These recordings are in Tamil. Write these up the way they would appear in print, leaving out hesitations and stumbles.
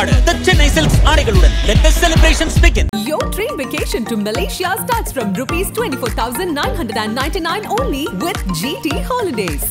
கொண்டாடு the Chennai Silks ஆடைகளுடன். Let the celebrations begin. Your dream vacation to Malaysia starts from rupees 24,999 only with GT Holidays.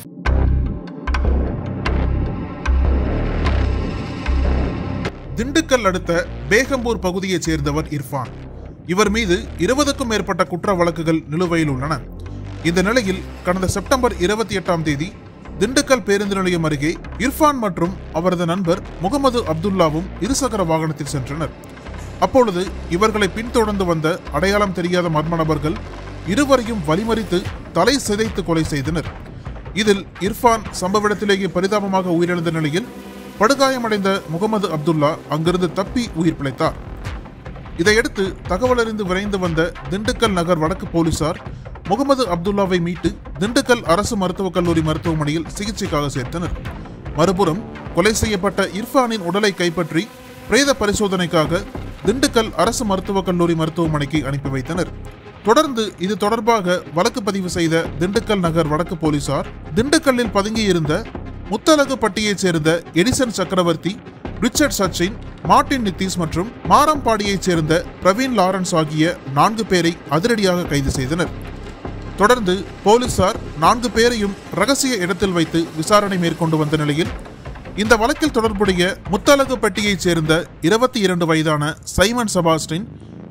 Dindigul அடுத்த பேகம்பூர் பகுதியைச் சேர்ந்தவர் இர்ஃபான். இவர் மீது 20க்கும் மேற்பட்ட குற்ற வழக்குகள் நிலுவையில் உள்ளன. இந்த நிலையில் கடந்த செப்டம்பர் 28ஆம் தேதி திண்டுக்கல் பேருந்து நிலையம் அருகே இர்ஃபான் மற்றும் அவரது நண்பர் முகமது அப்துல்லாவும் இருசக்கர வாகனத்தில் சென்றனர். அப்பொழுது இவர்களை பின்தொடர்ந்து வந்த அடையாளம் தெரியாத மர்ம நபர்கள் இருவரையும் வழிமறித்து தலை சிதைத்து கொலை செய்தனர். இதில் இர்ஃபான் சம்பவ இடத்திலேயே பரிதாபமாக உயிரிழந்த நிலையில் படுகாயமடைந்த முகமது அப்துல்லா அங்கிருந்து தப்பி உயிர் பிழைத்தார். இதையடுத்து தகவல் அறிந்து விரைந்து வந்த திண்டுக்கல் நகர் வடக்கு போலீசார் முகமது அப்துல்லாவை மீட்டு திண்டுக்கல் அரசு மருத்துவக் கல்லூரி மருத்துவமனையில் சிகிச்சைக்காக சேர்த்தனர். மறுபுறம் கொலை செய்யப்பட்ட இர்ஃபானின் உடலை கைப்பற்றி பிரேத பரிசோதனைக்காக திண்டுக்கல் அரசு மருத்துவக் கல்லூரி மருத்துவமனைக்கு அனுப்பி வைத்தனர். தொடர்ந்து இது தொடர்பாக வழக்கு பதிவு செய்த திண்டுக்கல் நகர் வடக்கு போலீசார் திண்டுக்கல்லில் பதுங்கியிருந்த முத்தலகுப்பட்டியைச் சேர்ந்த எடிசன் சக்கரவர்த்தி, ரிச்சர்ட் சச்சின், மார்டின் நித்தீஸ் மற்றும் மாரம்பாடியைச் சேர்ந்த பிரவீன் லாரன்ஸ் ஆகிய 4 பேரை அதிரடியாக கைது செய்தனர். தொடர்ந்து போலீசார் 4 பேரையும் ரகசிய இடத்தில் வைத்து விசாரணை மேற்கொண்டு வந்த நிலையில் இந்த வழக்கில் தொடர்புடைய முத்தலகுப்பட்டியைச் சேர்ந்த 22 வயதான சைமன் செபாஸ்டின்,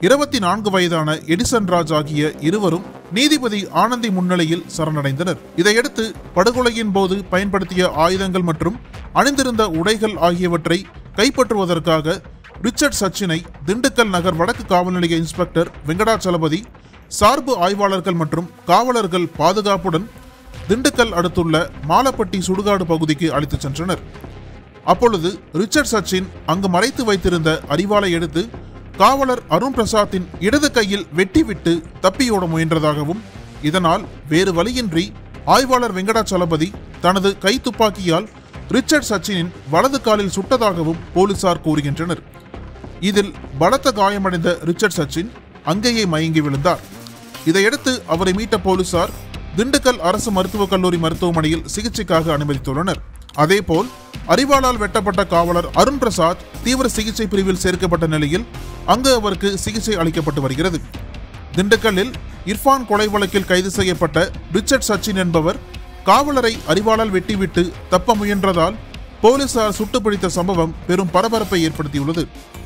24 வயதான எடிசன் ராஜ் ஆகிய இருவரும் நீதிபதி ஆனந்தி முன்னிலையில் சரணடைந்தனர். இதையடுத்து படுகொலையின் போது பயன்படுத்திய ஆயுதங்கள் மற்றும் அணிந்திருந்த உடைகள் ஆகியவற்றை கைப்பற்றுவதற்காக ரிச்சர்ட் சச்சினை திண்டுக்கல் நகர் வடக்கு காவல் நிலைய இன்ஸ்பெக்டர் வெங்கடாச்சலபதி, சார்பு ஆய்வாளர்கள் மற்றும் காவலர்கள் பாதுகாப்புடன் திண்டுக்கல் அடுத்துள்ள மாலப்பட்டி சுடுகாடு பகுதிக்கு அழைத்துச் சென்றனர். அப்பொழுது ரிச்சர்ட் சச்சின் அங்கு மறைத்து வைத்திருந்த அரிவாளை எடுத்து காவலர் அருண் பிரசாத்தின் இடது கையில் வெட்டிவிட்டு தப்பியோட முயன்றதாகவும், இதனால் வேறு வழியின்றி ஆய்வாளர் வெங்கடாச்சலபதி தனது கை துப்பாக்கியால் ரிச்சர்ட் சச்சினின் வலது காலில் சுட்டதாகவும் போலீசார் கூறுகின்றனர். இதில் பலத்த காயமடைந்த ரிச்சர்ட் சச்சின் அங்கேயே மயங்கி விழுந்தார். இதையடுத்து அவரை மீட்ட போலீசார் திண்டுக்கல் அரசு மருத்துவக் கல்லூரி மருத்துவமனையில் சிகிச்சைக்காக அனுமதித்துள்ளனர். அதேபோல் அரிவாளால் வெட்டப்பட்ட காவலர் அருண் பிரசாத் தீவிர சிகிச்சை பிரிவில் சேர்க்கப்பட்ட நிலையில் அங்கு அவருக்கு சிகிச்சை அளிக்கப்பட்டு வருகிறது. திண்டுக்கல்லில் இர்ஃபான் கொலை வழக்கில் கைது செய்யப்பட்ட ரிச்சர்ட் சச்சின் என்பவர் காவலரை அரிவாளால் வெட்டிவிட்டு தப்ப முயன்றதால் போலீசார் சுட்டுப்பிடித்த சம்பவம் பெரும் பரபரப்பை ஏற்படுத்தியுள்ளது.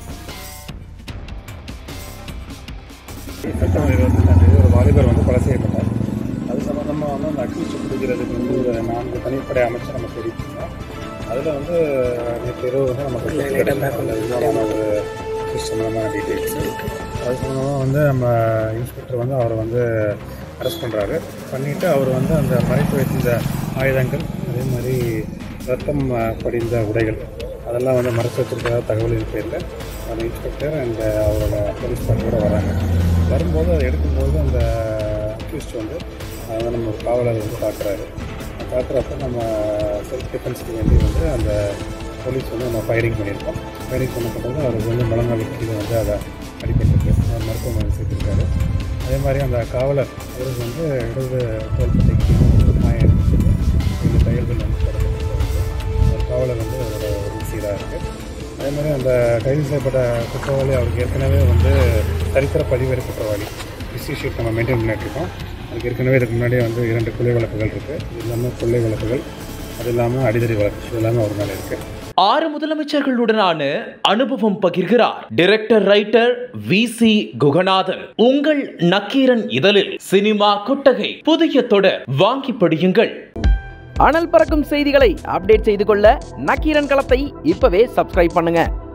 செப்டம்பர் 22 ஒரு வாலிபர் கொலை செய்யப்பட்டார். அது சம்பந்தமாக அந்த அக்யூஸ்ட் பிடிக்கிறதுக்கு ஒரு 4 தனிப்படை அமைச்சு நம்ம தெரிவிச்சிருந்தோம். அதில் நேற்று இரவு நமக்கு விரிவான ஒரு சம்பந்தமான டீட்டெயில்ஸ். அது சம்பந்தமாக நம்ம இன்ஸ்பெக்டர் அவரை அரெஸ்ட் பண்ணுறாரு. பண்ணிவிட்டு அவர் அந்த மறைத்து வைத்திருந்த ஆயுதங்கள், அதே மாதிரி ரத்தம் படிந்த உடைகள் அதெல்லாம் மறைத்து வச்சிருக்கிறதா தகவலின் பேரில் அந்த இன்ஸ்பெக்டர் அண்ட் அவரோட போலீஸ் பார்ட்டியோட வராங்க. வரும்போது அதை எடுக்கும்போது அந்த அக்யூஸ்ட் நம்ம ஒரு காவலர் தாக்குறாரு. தாக்குறப்ப நம்ம செல்ஃப் டிஃபென்ஸுக்கு வேண்டி அந்த போலீஸ் நம்ம ஃபயரிங் பண்ணியிருக்கோம். ஃபயரிங் பண்ணப்பட்டது அவருக்கு முழங்கால் கீழே அதை அடிபட்டுருக்கு. மருத்துவமனை சேர்த்துருக்காரு. அதே மாதிரி அந்த காவலர் அவருக்கு இடது தோள்பட்டைக்கு காயம் எடுத்துட்டு இந்த தையல்கள் அந்த காவலர் அவரோட ஒரு சீராக இருக்குது. அதே மாதிரி அந்த கைது செய்யப்பட்ட குற்றவாளி அவருக்கு ஏற்கனவே சரித்திர பதிவேறு குற்றவாளி ஹிஸ்ட்ரி ஷீட் நம்ம மெயின்டைன் பண்ணிட்டுருக்கோம். அதுக்கு ஏற்கனவே இதுக்கு முன்னாடியே 2 கொள்ளை வழக்குகள் இருக்குது. இது இல்லாமல் கொள்ளை வழக்குகள், அது இல்லாமல் அடிதடி வழக்கு, இது எல்லாமே அவர் மேலே இருக்குது. 6 முதலமைச்சர்களுடனான அனுபவம் பகிர்கிறார் டைரக்டர் ரைட்டர் VC குகநாதன். உங்கள் நக்கீரன் இதழில் சினிமா கொட்டகை புதிய தொடர் வாங்கி படியுங்கள். அனல் பறக்கும் செய்திகளை அப்டேட் செய்து கொள்ள நக்கீரன் களத்தை இப்பவே சப்ஸ்கிரைப் பண்ணுங்க.